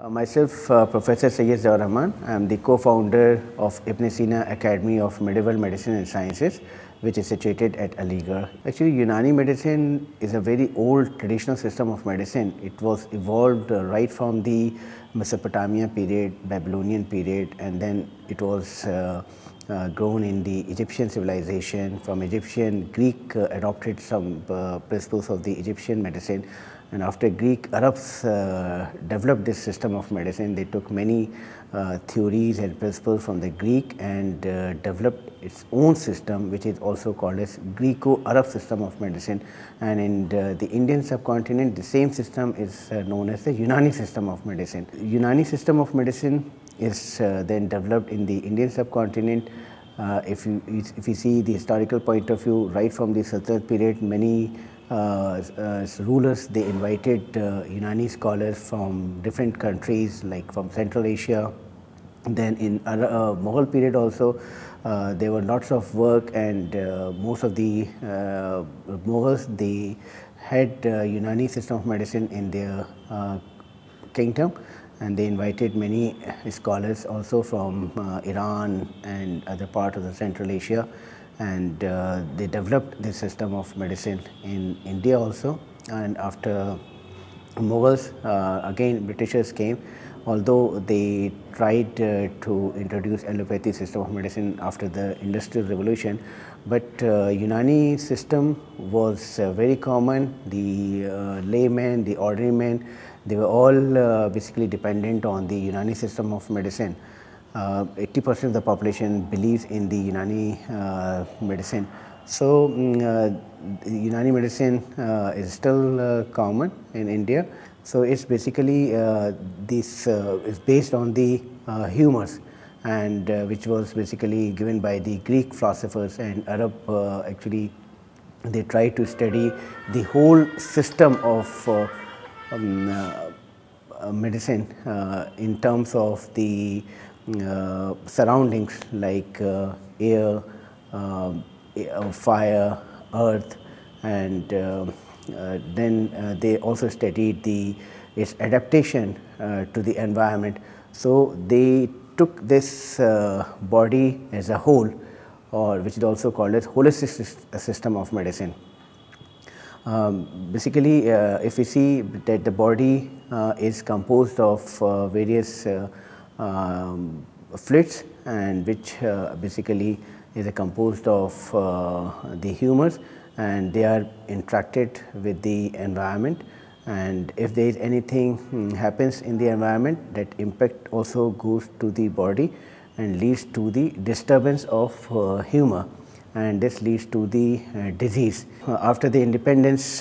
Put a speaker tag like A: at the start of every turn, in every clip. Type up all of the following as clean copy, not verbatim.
A: Myself, Professor Syed Zaur Rahman. I am the co-founder of Ibn Sina Academy of Medieval Medicine and Sciences, which is situated at Aligarh. Actually, Unani medicine is a very old traditional system of medicine. It was evolved right from the Mesopotamia period, Babylonian period, and then it was grown in the Egyptian civilization. From Egyptian, Greek adopted some principles of the Egyptian medicine. And after Greek, Arabs developed this system of medicine. They took many theories and principles from the Greek and developed its own system, which is also called as Greco-Arab system of medicine. And in the Indian subcontinent, the same system is known as the Unani system of medicine. Unani system of medicine is then developed in the Indian subcontinent. If you see the historical point of view, right from the Sultanate period, many rulers, they invited Unani scholars from different countries, like from Central Asia. Then in Mughal period also, there were lots of work, and most of the Mughals, they had Unani system of medicine in their kingdom, and they invited many scholars also from Iran and other part of the Central Asia. And they developed this system of medicine in India also. And after Mughals, again Britishers came, although they tried to introduce allopathy system of medicine after the Industrial Revolution, but Unani system was very common. The laymen, the ordinary men, they were all basically dependent on the Unani system of medicine. 80% of the population believes in the Unani medicine. So, Unani medicine is still common in India. So, it's basically this is based on the humors, and which was basically given by the Greek philosophers, and Arab actually they try to study the whole system of medicine in terms of the surroundings like air, fire, earth, and then they also studied its adaptation to the environment. So, they took this body as a whole, or which is also called as holistic system of medicine. Basically, if we see that the body is composed of various fluids, and which basically is composed of the humors, and they are interacted with the environment, and if there is anything happens in the environment, that impact also goes to the body and leads to the disturbance of humor, and this leads to the disease. After the independence,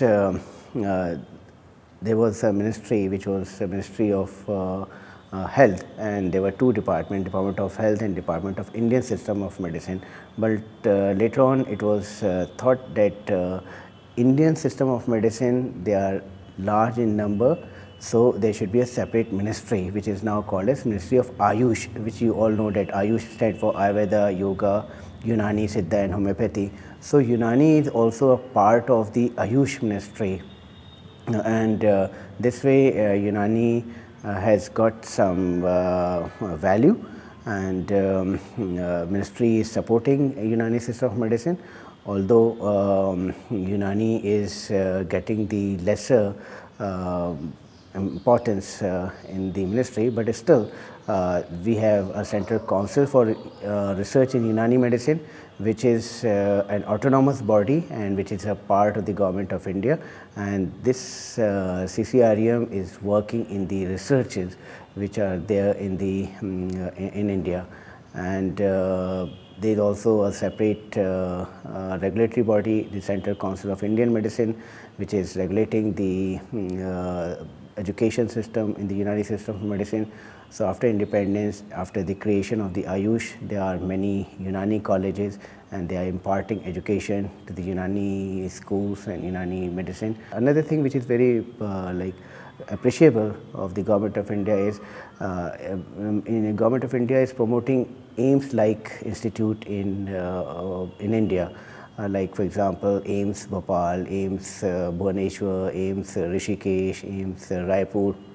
A: there was a ministry which was a Ministry of Health, and there were two departments, Department of Health and Department of Indian System of Medicine. But later on it was thought that Indian system of medicine, they are large in number, so there should be a separate ministry, which is now called as Ministry of Ayush, which you all know that Ayush stands for Ayurveda, Yoga, Unani, Siddha and Homeopathy. So, Unani is also a part of the Ayush ministry, and this way Unani has got some value, and ministry is supporting Unani system of medicine, although Unani is getting the lesser importance in the ministry, but still we have a Central Council for Research in Unani Medicine, which is an autonomous body and which is a part of the Government of India, and this CCREM is working in the researches which are there in the in India, and there is also a separate regulatory body, the Central Council of Indian Medicine, which is regulating the education system in the Unani system of medicine. So, after independence, after the creation of the Ayush, there are many Unani colleges, and they are imparting education to the Unani schools and Unani medicine. Another thing which is very appreciable of the Government of India is in Government of India is promoting AIIMS like institute in India. Like for example, AIIMS Bhopal, AIIMS Bhubaneswar, AIIMS Rishikesh, AIIMS Raipur.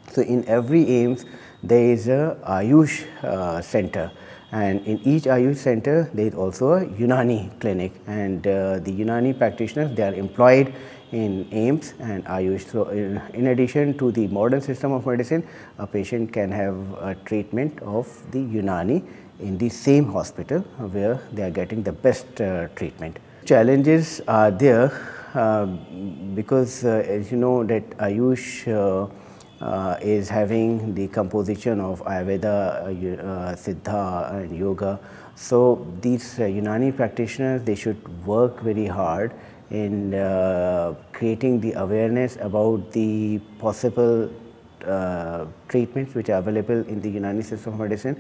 A: So in every AIIMS there is a Ayush center, and in each Ayush center there is also a Unani clinic, and the Unani practitioners, they are employed in AIIMS and Ayush. So in addition to the modern system of medicine, a patient can have a treatment of the Unani in the same hospital where they are getting the best treatment. Challenges are there because as you know that Ayush is having the composition of Ayurveda, Siddha and Yoga. So these Unani practitioners, they should work very hard in creating the awareness about the possible treatments which are available in the Unani system of medicine.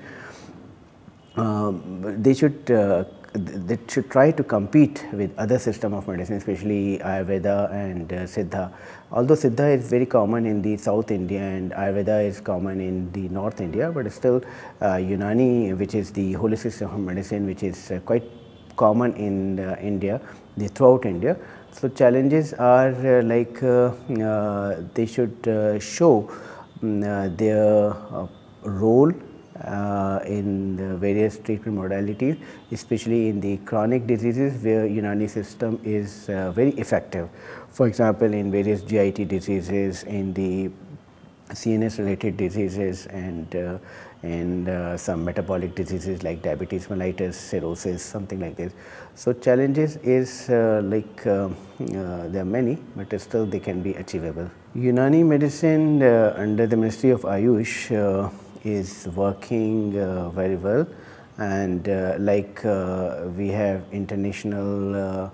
A: They should try to compete with other system of medicine, especially Ayurveda and Siddha. Although Siddha is very common in the South India and Ayurveda is common in the North India, but still Unani, which is the holistic system of medicine, which is quite common in India, throughout India. So challenges are they should show their role in the various treatment modalities, especially in the chronic diseases where Unani system is very effective. For example, in various GIT diseases, in the CNS related diseases, and some metabolic diseases like diabetes mellitus, cirrhosis, something like this. So challenges is there are many, but still they can be achievable. Unani medicine under the Ministry of Ayush is working very well, and we have International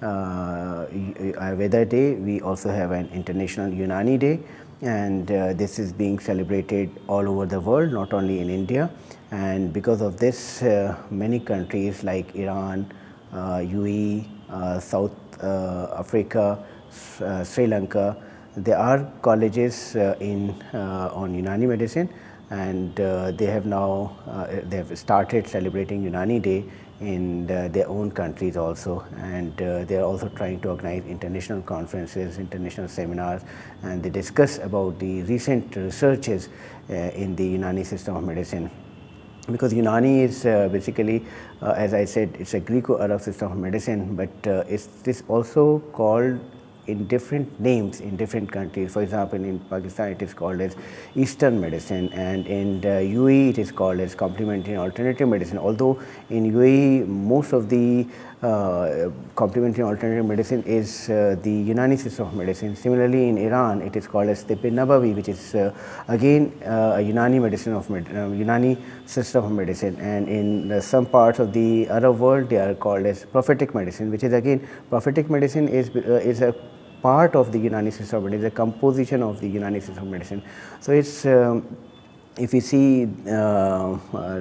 A: Ayurveda Day, we also have an International Unani Day, and this is being celebrated all over the world, not only in India. And because of this, many countries like Iran, UAE, South Africa, Sri Lanka, there are colleges on Unani medicine, and they have now they have started celebrating Unani Day in their own countries also, and they are also trying to organize international conferences, international seminars, and they discuss about the recent researches in the Unani system of medicine. Because Unani is basically, as I said, it's a Greco-Arab system of medicine, but it is also called in different names in different countries. For example, in Pakistan it is called as Eastern medicine, and in the UAE it is called as complementary and alternative medicine. Although in UAE most of the complementary and alternative medicine is the Unani system of medicine. Similarly, in Iran it is called as Tibb-e-Nabawi, which is again a Unani medicine of Unani system of medicine. And in some parts of the Arab world they are called as prophetic medicine, which is again, prophetic medicine is a part of the Unani system of medicine, a composition of the Unani system of medicine. So it's if you see the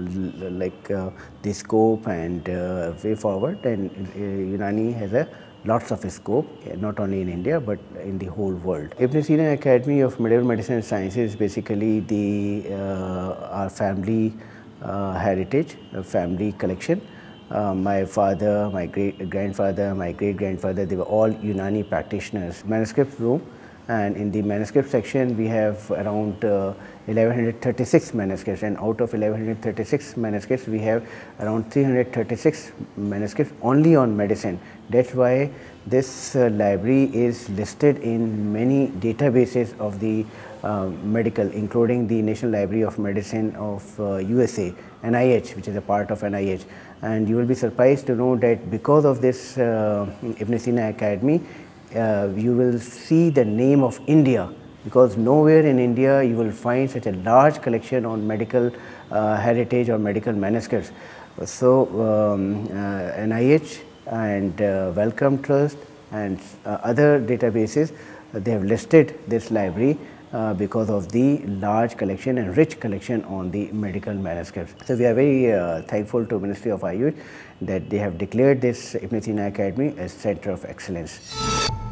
A: scope and way forward, then Unani has lots of scope, not only in India but in the whole world. Ibn Sina Academy of Medieval Medicine and Sciences is basically our family heritage, family collection. My father, my great-grandfather, my great-grandfather, they were all Unani practitioners. Manuscript room, and in the manuscript section we have around 1136 manuscripts, and out of 1136 manuscripts we have around 336 manuscripts only on medicine. That's why this library is listed in many databases of the medical, including the National Library of Medicine of USA, NIH, which is a part of NIH. And you will be surprised to know that because of this Ibn Sina Academy, you will see the name of India, because nowhere in India you will find such a large collection on medical heritage or medical manuscripts. So NIH and Wellcome Trust and other databases, they have listed this library because of the large collection and rich collection on the medical manuscripts. So we are very thankful to Ministry of Ayush that they have declared this Ibn Sina Academy as Center of Excellence.